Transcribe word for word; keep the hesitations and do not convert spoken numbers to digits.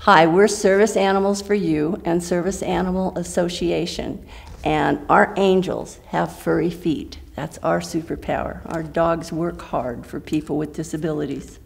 Hi, we're Service Animals for You and Service Animal Association, and our angels have furry feet. That's our superpower. Our dogs work hard for people with disabilities.